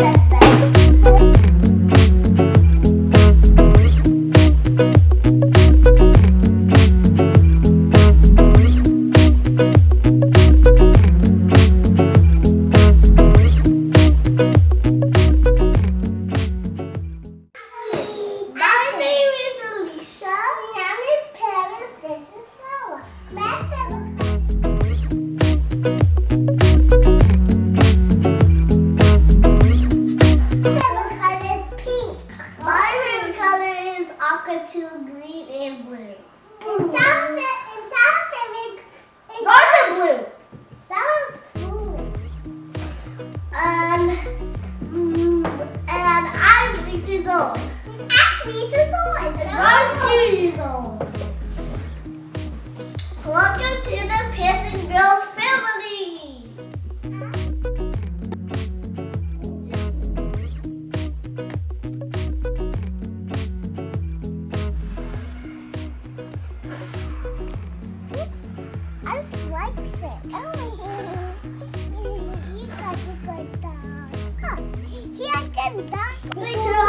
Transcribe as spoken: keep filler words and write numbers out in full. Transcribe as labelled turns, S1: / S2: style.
S1: Green and blue.
S2: And some, and some favorite is
S1: also blue.
S2: Some is blue.
S1: Um, and I'm six years old.
S2: I'm three years old.
S1: And I'm two years old. Welcome to the Panton Girls family.
S2: I just like it. Oh, you guys are good dogs. Huh. Here I can dog.
S1: Me too.